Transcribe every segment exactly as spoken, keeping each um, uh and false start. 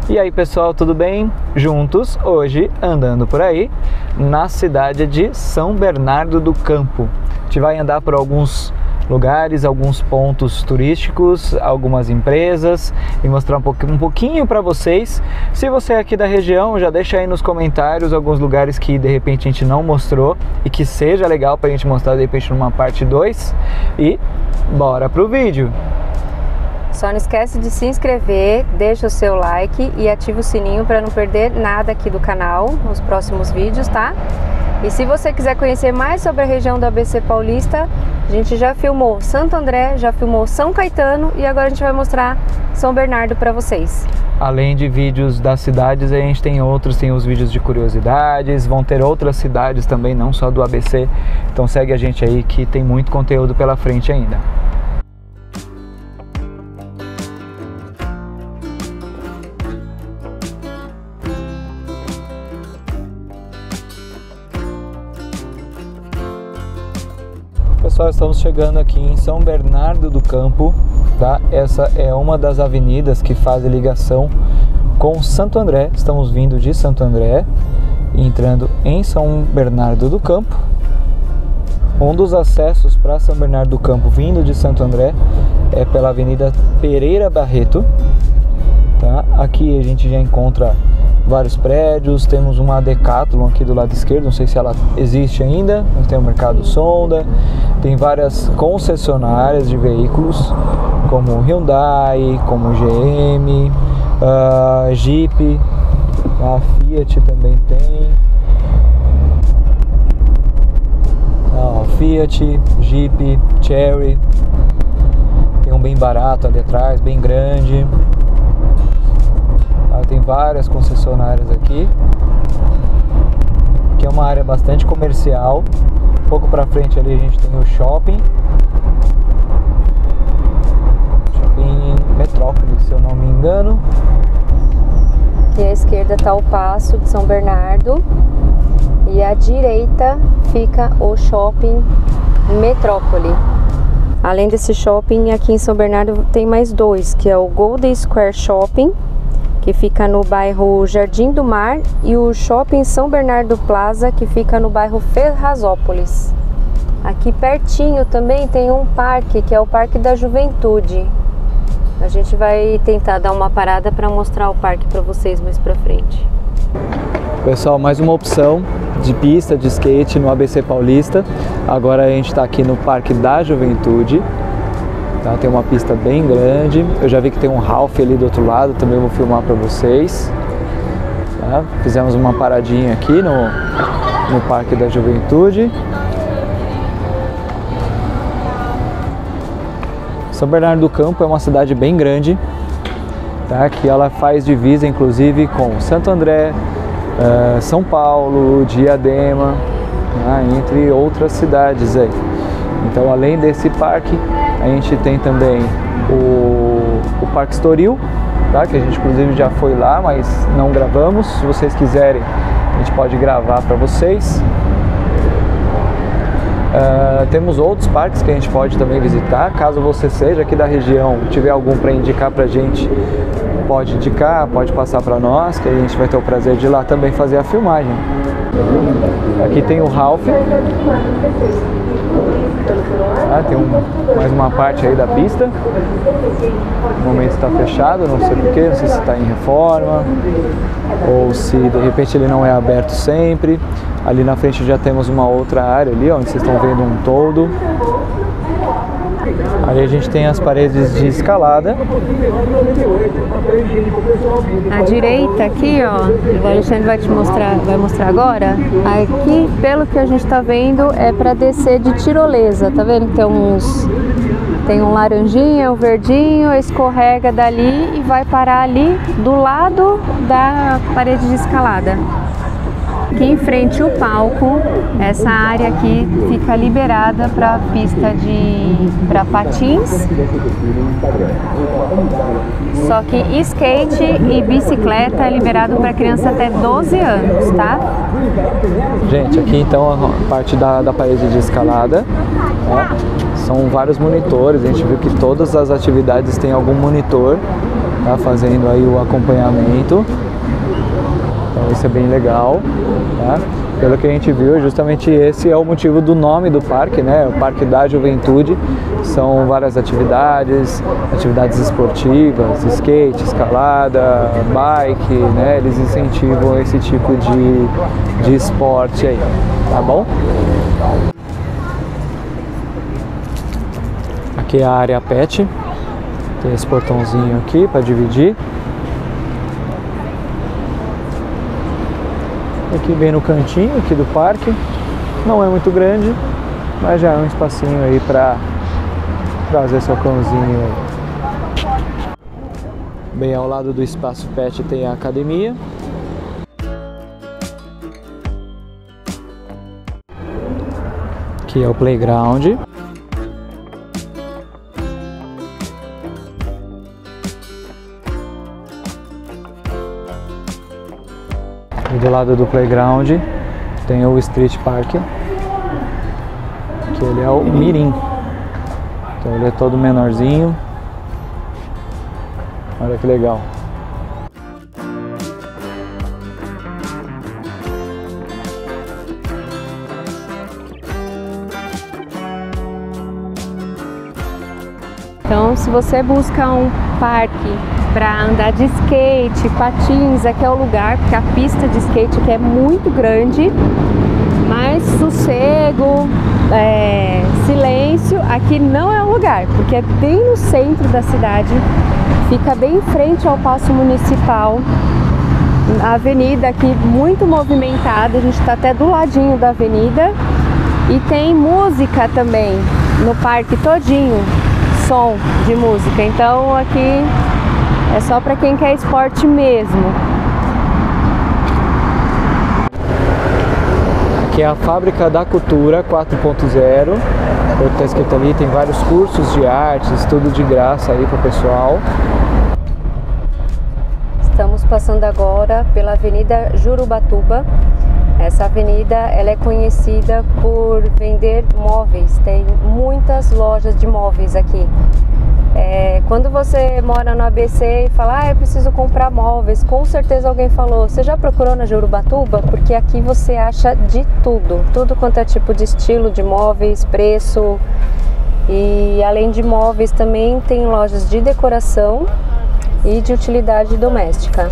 E aí pessoal, tudo bem? Juntos, hoje, andando por aí, na cidade de São Bernardo do Campo. A gente vai andar por alguns lugares, alguns pontos turísticos, algumas empresas e mostrar um pouquinho, um pouquinho para vocês. Se você é aqui da região, já deixa aí nos comentários alguns lugares que de repente a gente não mostrou e que seja legal para a gente mostrar de repente numa parte dois. E bora pro vídeo! Só não esquece de se inscrever, deixa o seu like e ativa o sininho para não perder nada aqui do canal nos próximos vídeos, tá? E se você quiser conhecer mais sobre a região do A B C Paulista, a gente já filmou Santo André, já filmou São Caetano e agora a gente vai mostrar São Bernardo para vocês. Além de vídeos das cidades, a gente tem outros, tem os vídeos de curiosidades, vão ter outras cidades também, não só do A B C. Então segue a gente aí que tem muito conteúdo pela frente ainda. Pessoal, estamos chegando aqui em São Bernardo do Campo, tá? Essa é uma das avenidas que faz ligação com Santo André. Estamos vindo de Santo André, entrando em São Bernardo do Campo. Um dos acessos para São Bernardo do Campo, vindo de Santo André, é pela Avenida Pereira Barreto, tá? Aqui a gente já encontra vários prédios, temos uma Decathlon aqui do lado esquerdo, não sei se ela existe ainda, mas tem o Mercado Sonda, tem várias concessionárias de veículos, como Hyundai, como G M, uh, Jeep, a Fiat também tem, ah, Fiat, Jeep, Chery, tem um bem barato ali atrás, bem grande. Tem várias concessionárias aqui, que é uma área bastante comercial. Um pouco pra frente ali a gente tem o shopping, Shopping Metrópolis, se eu não me engano. Aqui à esquerda está o Paço de São Bernardo e à direita fica o Shopping Metrópole. Além desse shopping, aqui em São Bernardo tem mais dois, que é o Golden Square Shopping, que fica no bairro Jardim do Mar, e o Shopping São Bernardo Plaza, que fica no bairro Ferrazópolis. Aqui pertinho também tem um parque, que é o Parque da Juventude. A gente vai tentar dar uma parada para mostrar o parque para vocês mais para frente. Pessoal, mais uma opção de pista de skate no A B C Paulista. Agora a gente está aqui no Parque da Juventude. Tá, tem uma pista bem grande, eu já vi que tem um Ralph ali do outro lado, também vou filmar para vocês. Tá? Fizemos uma paradinha aqui no, no Parque da Juventude. São Bernardo do Campo é uma cidade bem grande, tá? Que ela faz divisa inclusive com Santo André, uh, São Paulo, Diadema, tá? Entre outras cidades aí. Então, além desse parque, a gente tem também o, o Parque Estoril, tá? Que a gente inclusive já foi lá, mas não gravamos. Se vocês quiserem, a gente pode gravar para vocês. Uh, temos outros parques que a gente pode também visitar. Caso você seja aqui da região, tiver algum para indicar para a gente, pode indicar, pode passar para nós, que a gente vai ter o prazer de ir lá também fazer a filmagem. Aqui tem o Ralph. Ah, tem um, mais uma parte aí da pista. No momento está fechado, não sei porquê, não sei se está em reforma ou se de repente ele não é aberto sempre. Ali na frente já temos uma outra área ali, onde vocês estão vendo um toldo. Ali a gente tem as paredes de escalada. À direita aqui, ó, o Alexandre vai te mostrar, vai mostrar agora. Aqui, pelo que a gente tá vendo, é para descer de tirolesa, tá vendo? Tem uns, tem um laranjinha, um verdinho, escorrega dali e vai parar ali do lado da parede de escalada. Aqui em frente o palco, essa área aqui fica liberada para pista de para patins, só que skate e bicicleta é liberado para criança até doze anos, tá? Gente, aqui então a parte da, da parede de escalada, ó, são vários monitores, a gente viu que todas as atividades têm algum monitor, tá fazendo aí o acompanhamento. Então isso é bem legal, tá? Pelo que a gente viu, justamente esse é o motivo do nome do parque, né? O Parque da Juventude. São várias atividades, atividades esportivas, skate, escalada, bike, né? Eles incentivam esse tipo de, de esporte aí, tá bom? Aqui é a área pet, tem esse portãozinho aqui para dividir. Aqui bem no cantinho aqui do parque, não é muito grande, mas já é um espacinho aí para trazer seu cãozinho aí. Bem ao lado do espaço pet tem a academia. Aqui é o playground. E do lado do playground tem o Street Park, que ele é o Mirim. Então ele é todo menorzinho. Olha que legal. Então, se você busca um parque para andar de skate, patins, aqui é o lugar, porque a pista de skate aqui é muito grande, mas sossego, é, silêncio, aqui não é o lugar, porque é bem no centro da cidade, fica bem em frente ao Paço Municipal, a avenida aqui muito movimentada, a gente está até do ladinho da avenida, e tem música também no parque todinho, som de música, então aqui é só para quem quer esporte mesmo. Aqui é a Fábrica da Cultura quatro ponto zero. O que está escrito ali, tem vários cursos de artes, tudo de graça aí para o pessoal. Estamos passando agora pela Avenida Jurubatuba. Essa avenida ela é conhecida por vender móveis, tem muitas lojas de móveis aqui. É, quando você mora no A B C e fala, ah, eu preciso comprar móveis, com certeza alguém falou, você já procurou na Jurubatuba? Porque aqui você acha de tudo, tudo quanto é tipo de estilo de móveis, preço. E além de móveis também tem lojas de decoração e de utilidade doméstica.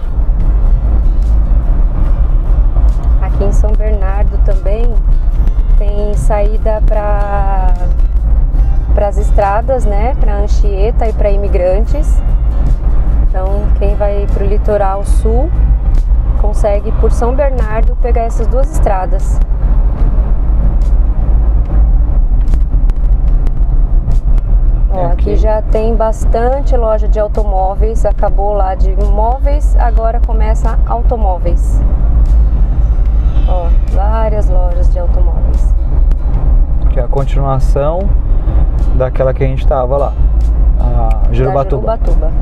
Aqui em São Bernardo também tem saída para para as estradas, né, para Anchieta e para imigrantes. Então, quem vai para o litoral sul consegue por São Bernardo pegar essas duas estradas. Ó, aqui já tem bastante loja de automóveis, acabou lá de móveis, agora começa automóveis. Ó, várias lojas de automóveis. Que é a continuação daquela que a gente estava lá, a Jurubatuba. Jurubatuba.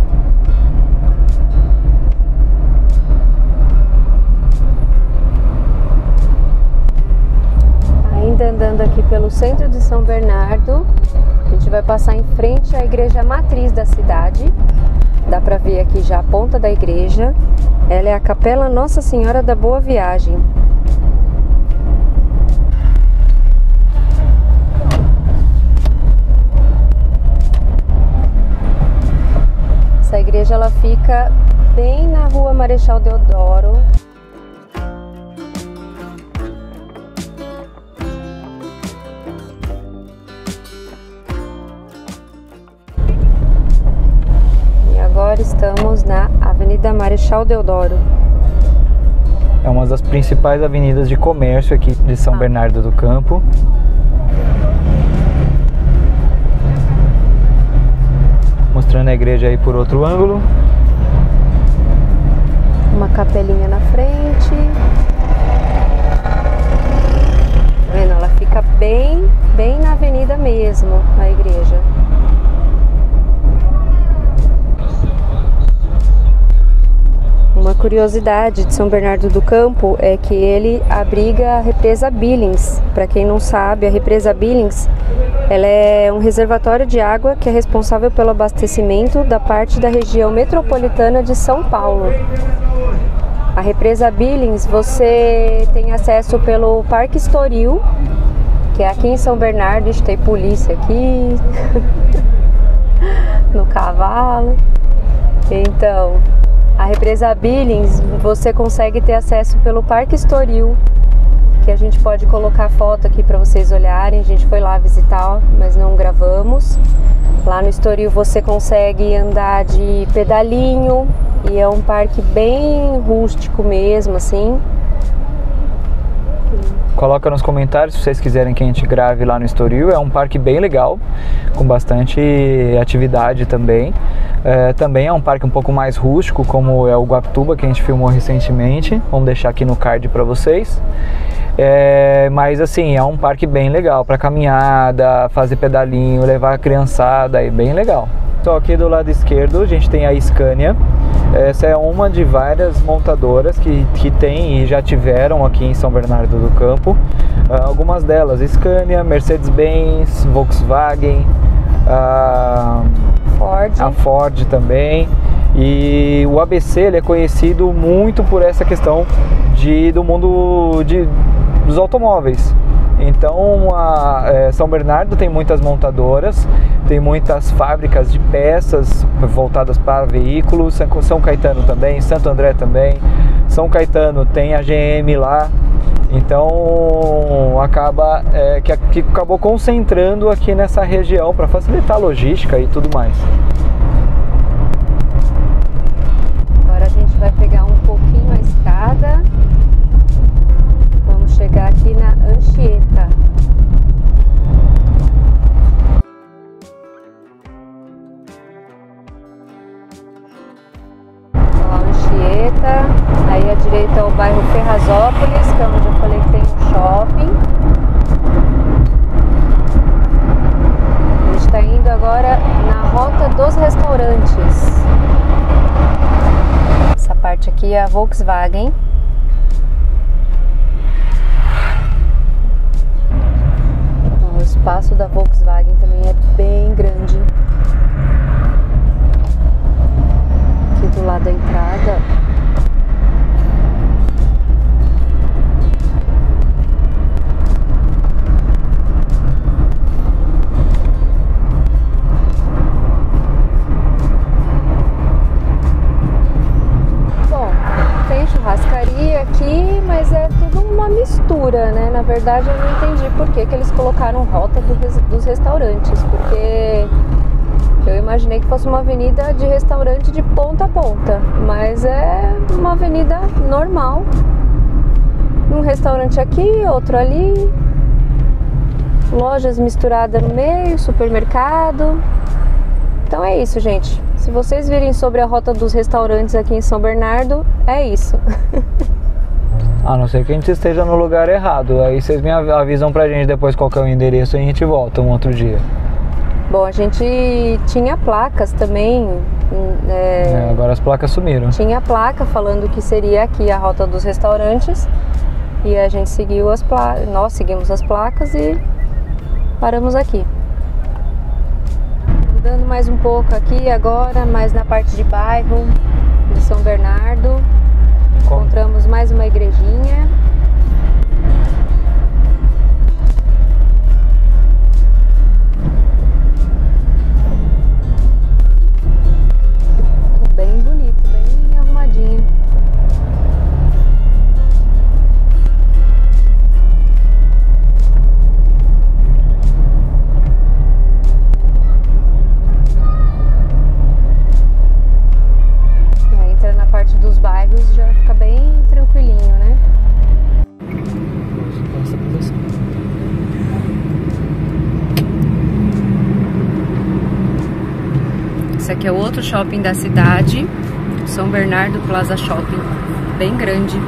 Ainda andando aqui pelo centro de São Bernardo, a gente vai passar em frente à igreja matriz da cidade. Dá para ver aqui já a ponta da igreja. Ela é a Capela Nossa Senhora da Boa Viagem. Essa igreja ela fica bem na rua Marechal Deodoro. E agora estamos na Avenida Marechal Deodoro. É uma das principais avenidas de comércio aqui de São ah. Bernardo do Campo. Mostrando a igreja aí por outro ângulo. Uma capelinha na frente. Tá vendo? Ela fica bem, bem na avenida mesmo, a igreja. Uma curiosidade de São Bernardo do Campo é que ele abriga a represa Billings. Para quem não sabe, a represa Billings ela é um reservatório de água que é responsável pelo abastecimento da parte da região metropolitana de São Paulo. A represa Billings você tem acesso pelo Parque Estoril, que é aqui em São Bernardo. Tem polícia aqui no cavalo. Então, a represa Billings você consegue ter acesso pelo Parque Estoril, que a gente pode colocar foto aqui para vocês olharem. A gente foi lá visitar, mas não gravamos. Lá no Estoril você consegue andar de pedalinho e é um parque bem rústico mesmo, assim. Coloca nos comentários se vocês quiserem que a gente grave lá no Estoril. É um parque bem legal, com bastante atividade também. É, também é um parque um pouco mais rústico, como é o Guaptuba, que a gente filmou recentemente. Vamos deixar aqui no card para vocês. É, mas assim, é um parque bem legal para caminhada, fazer pedalinho, levar a criançada, é bem legal. Então aqui do lado esquerdo a gente tem a Scania. Essa é uma de várias montadoras que, que tem e já tiveram aqui em São Bernardo do Campo. Uh, algumas delas, Scania, Mercedes-Benz, Volkswagen, uh, Ford. a Ford também. E o A B C ele é conhecido muito por essa questão de, do mundo de, dos automóveis. Então, a, é, São Bernardo tem muitas montadoras, tem muitas fábricas de peças voltadas para veículos. São Caetano também, Santo André também. São Caetano tem a G M lá. Então, acaba é, que, que acabou concentrando aqui nessa região para facilitar a logística e tudo mais. Agora a gente vai pegar um pouquinho a estrada. Vamos chegar aqui na Anchieta. Ó, Anchieta. Aí à direita é o bairro Ferrazópolis, que é onde eu falei que tem um shopping. A gente está indo agora na rota dos restaurantes. Essa parte aqui é a Volkswagen. O espaço da Volkswagen também é bem grande. Aqui do lado da entrada. Bom, tem churrascaria aqui, mas é tudo uma mistura, né? Na verdade eu não entendi por que que eles colocaram rota do, dos restaurantes, porque eu imaginei que fosse uma avenida de restaurante de ponta a ponta, mas é uma avenida normal. Um restaurante aqui, outro ali, lojas misturadas no meio, supermercado. Então é isso, gente. Se vocês virem sobre a rota dos restaurantes aqui em São Bernardo, é isso. A não ser que a gente esteja no lugar errado. Aí vocês me avisam pra gente depois qual que é o endereço e a gente volta um outro dia. Bom, a gente tinha placas também. É... É, agora as placas sumiram. Tinha placa falando que seria aqui a rota dos restaurantes. E a gente seguiu as placas. Nós seguimos as placas e paramos aqui. Andando mais um pouco aqui agora, mais na parte de bairro de São Bernardo. Encontramos mais uma igrejinha. Bem bonito, bem arrumadinha. Aí entra na parte dos bairros, já fica bem tranquilinho, né? Esse aqui é o outro shopping da cidade, São Bernardo Plaza Shopping, bem grande.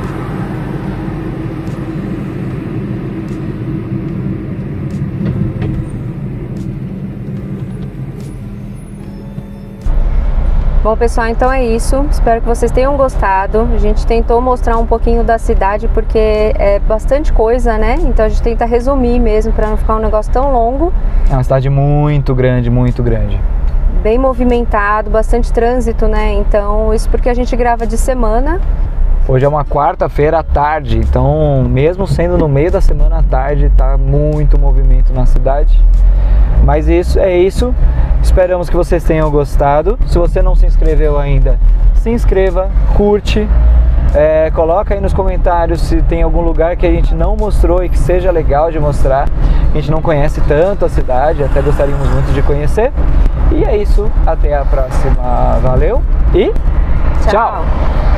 Bom, pessoal, então é isso. Espero que vocês tenham gostado. A gente tentou mostrar um pouquinho da cidade porque é bastante coisa, né? Então a gente tenta resumir mesmo para não ficar um negócio tão longo. É uma cidade muito grande, muito grande. Bem movimentado, bastante trânsito, né? Então isso porque a gente grava de semana. Hoje é uma quarta-feira à tarde, então mesmo sendo no meio da semana à tarde, tá muito movimento na cidade. Mas isso é isso. Esperamos que vocês tenham gostado. Se você não se inscreveu ainda, se inscreva, curte, é, coloca aí nos comentários se tem algum lugar que a gente não mostrou e que seja legal de mostrar. A gente não conhece tanto a cidade, até gostaríamos muito de conhecer. E é isso, até a próxima. Valeu e tchau! Tchau.